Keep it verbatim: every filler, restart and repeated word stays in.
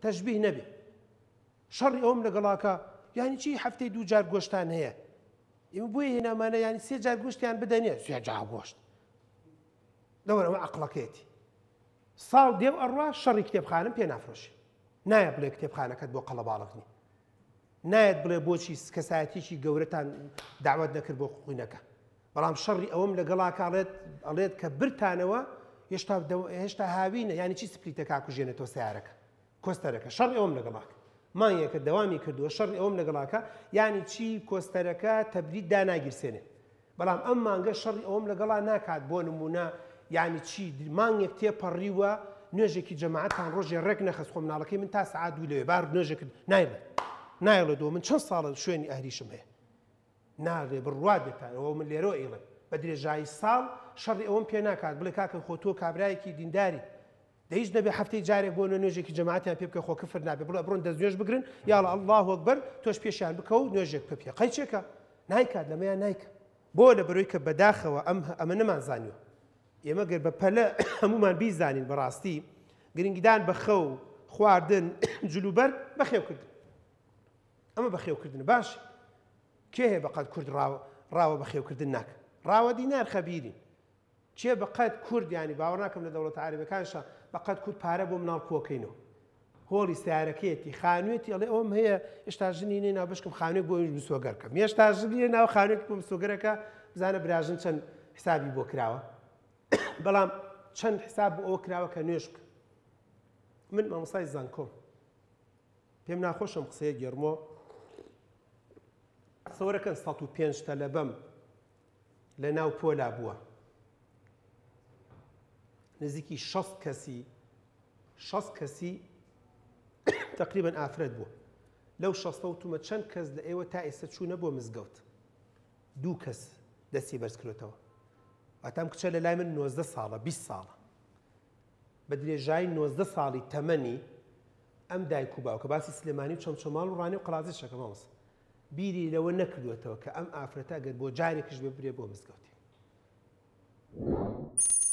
تەشبیه نەبێ شەڕی ئەوم لەگەڵاکە یعنی چی هەفتەی دوو جار گۆشتان هەیە ئێمە بۆیە هێنامانە ینی سێ جار گۆشتیان بدەنێ سێ جار گۆشت لەوەرە ئەوە عەقڵەکەیەتی ساڵ دێو ئەڕوا شەڕی کتێبخانەم پێ نافرۆشێ نایە بڵێ کتێبخانەکەت بۆ قەڵەباڵغ نییە نایەت بڵێ بۆچی کەسایەتیشی گەورەتان داوەت نەکرد بۆ خوێنەکە بەڵام شەڕی ئەوەم لەگەڵاکە ئەڵێت ئەڵێت کە برتانەوە هێشتا هێشتا هاوینە ینی چی سپلیتەکە کوژێنێتەوە سیارەکە کۆستەرەکە شەڕی ئەوەم لەگەڵاکە مانگێکە دەوامی کردووە شەڕی ئەوەم لەگەڵاکە یانی چی کۆستەرەکە تەبرید داناگیرسێنێ بەڵام ئەم مانگە شەڕی ئەوەم لەگەڵا ناکات بۆ نمونە یعنی چی مانگێک تێپەڕیوە نوێژێکی جەماعەتان ڕۆژێ ڕێک نەخست خۆ مناڵەکەی من تا سەعات دوو لەوێ بار نوێژێکت نایڵێ نایڵێ دۆ من چەند ساڵە شوێنی ئەهریشم هەیە ناڵێ بڕوا بێتان ئەوە من لێرەوە ئێڵێ بە درێژایی ساڵ شەڕی ئەوەم پێ ناکات بڵێ کاکە خۆ تۆ کابرایەکی دینداری دەیش نەبێ هەفتەی جارێک بۆ نوێژێکی جەماعەتیان پێ بکە خۆ کفر نابێ بڵێ بڕۆن دەست نوێژ بگرن یاڵە ئەڵڵاهو ئەکبەر تۆش پێشیان بکە و نوێژێک پێ پێ قەیچێکە نایکات لەمەیان نایکە بۆ لە بەرۆی کە بەداخەوە ئەم ئەمە نەمانزانیوە ئێمە گەر بە پەلە هەمومان بیزانین بەڕاستی گرنگیدان بە خەو خواردن جلوبەر بەخێوکردن ئەمە بەخێوکردن باش کێ هەیە بەقەت کورد ڕاوە بەخێوکردن ناکە ڕاوە دینار خەبیرین چێ بەقەت کورد ینی باوەڕ ناکەم لە دەوڵەتە عەرەبیەکانشە بەقەت کورد پارە بۆ مناڵ کۆکەینەوە هۆڵی سیارەکەیەتی خانوێتی ئەڵێ ئەوم هەیە هێشتا ژنی نێ ناو بشکم خانوێک بۆ مسۆگەرکەم هێشتا ژنی ناو خانوێک بۆ مسۆگەرەکە بزانە براژن چەند حسابی بۆ کراوە بەڵام چەند حساب بۆ ئەوە کراوە کە نوێژ بکە من مامۆستای زانکۆم پێم ناخۆشم قسەیە گێڕمۆ سەوەرەکەن سەد و پێنج تەلەبەم لە ناو پۆلا بووە نزیکی شەست کەسی شەست کەسی تقریبا ئافرەت بووە لەو شەستە وتومە چەند کەس لە ئێوە تا ئێستا چوونە بۆ مزگەوت دوو کەس دەستی بەرز کردوێتەوە ئاتام کچە لە لای من نۆزدە ساڵە بیست ساڵە بە درێژایی نۆزدە ساڵی تەمەنی ئەم دایک و باوکە باسی سلێمانی و چەمچەماڵ و ڕانی و قەڵازیشەکە مامۆستا بیری لەوە نەکردوێتەوە کە ئەم ئافرەتە گەر بۆ جارێکیش ببرێ بۆ مزگەوتی